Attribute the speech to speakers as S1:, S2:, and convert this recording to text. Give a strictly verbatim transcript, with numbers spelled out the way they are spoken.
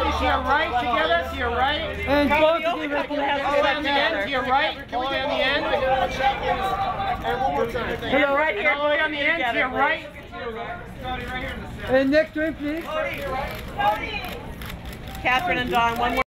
S1: to your right, together, to your right.
S2: And
S3: Probably
S2: both
S3: the
S2: of
S3: only
S2: you
S3: couple that has
S1: All
S3: to
S1: the way
S3: get
S1: on the end,
S3: together.
S1: to your right, all the way on the end.
S4: And one more time.
S3: And right here.
S1: All the way on the end, to your right.
S2: And next to him, please.
S3: Catherine and Dawn, one more.